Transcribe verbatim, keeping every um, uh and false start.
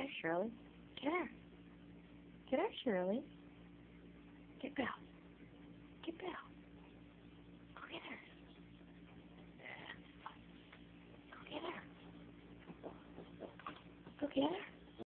there, Shirley. Get her. Get her, Shirley. Get Belle. Get Belle. Go get her. Go get her. Go get her.